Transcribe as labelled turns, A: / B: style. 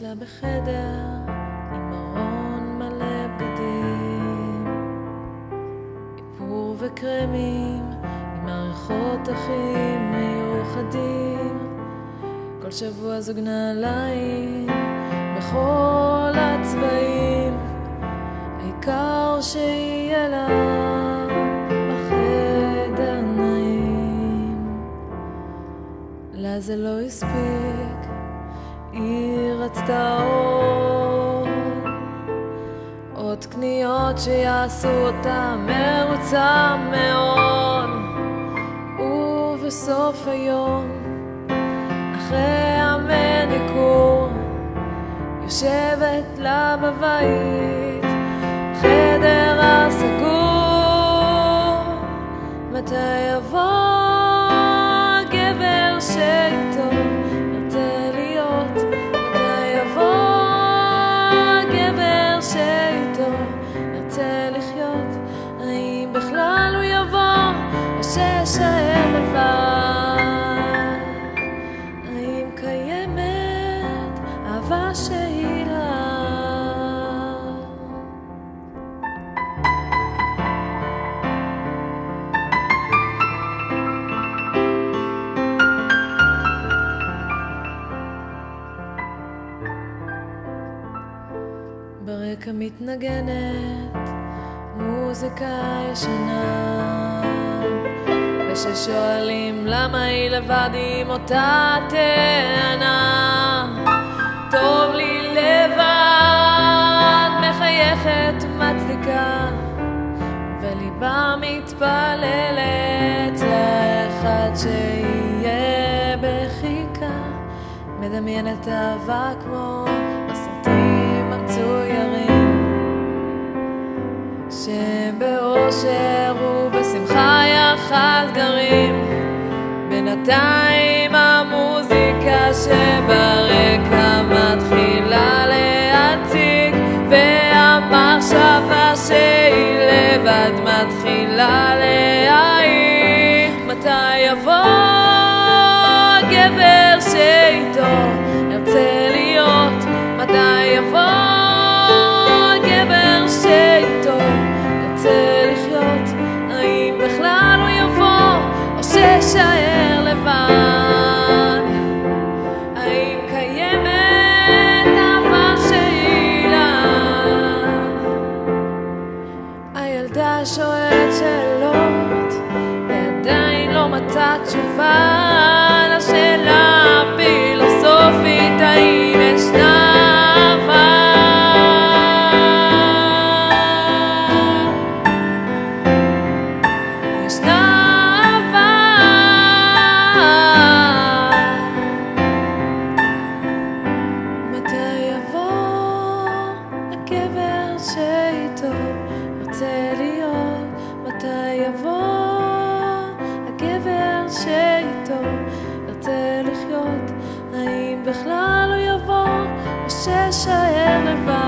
A: לה בחדר עם ארון מלא בגדים, איפור וקרמים עם מערכות הכי מיוחדים, כל שבוע זוג נעליים בכל הצבעים, העיקר שיהיה לה בחדר נעים. לה זה לא הספיק, היא רצתה עוד קניות שיעשו אותה מרוצה מאוד. ובסוף היום אחרי המניקור יושבת לה בבית חדר הסגור, מתי יבוא הגבר שאיתו ירצה להיות, מתי יבוא הגבר שאיתו ירצה לחיות, האם בכלל הוא יבוא או שישאר לבד, האם קיימת אהבה שהיא לה. ברקע מתנגנת מוזיקה ישנה, וששואלים למה היא לבד עם אותה טענה, טוב לי לבד, מחייכת ומצדיקה, וליבה מתפללת לאחד שיהיה בחיקה, מדמיינת אהבה כמו הסרטים המצוירים, שבאושר ובשמחה יחד גרים, בינתיים המוזיקה שברקע מתחילה להציג, והמחשבה שהיא לבד מתחילה להעיק, מתי יבוא הגבר שאיתו ירצה להיות, מתי יבוא הגבר שאיתו ירצה לחיות, האם בכלל הוא יבוא או שישאר לבד, האם קיימת אהבה שהיא לה. הילדה שואלת שאלות ועדיין לא מצאה תשובה לשאלה הפילוסופית, האם ישנה אהבה. מתי יבוא הגבר שאיתו ירצה לחיות, האם בכלל הוא יבוא או שישאר לבד.